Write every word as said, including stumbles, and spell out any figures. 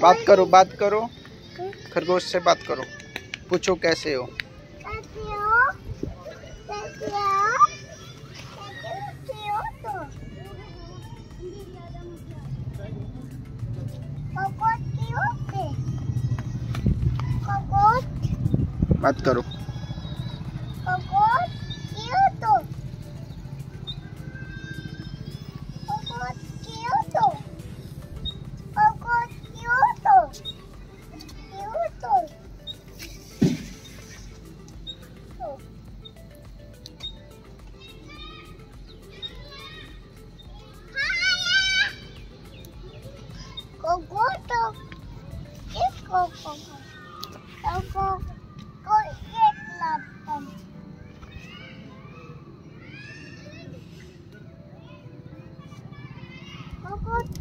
बात करो बात करो खरगोश से बात करो, पूछो कैसे हो। कैसे हो? कैसे हो? कैसे हो तो? खरगोश की होते? खरगोश? बात करो। खरगोश की हो तो? खरगोश की हो तो? खरगोश की हो तो? की हो तो? तो Kogo to kisko kogo. Kogo ko yet lapan. Kogo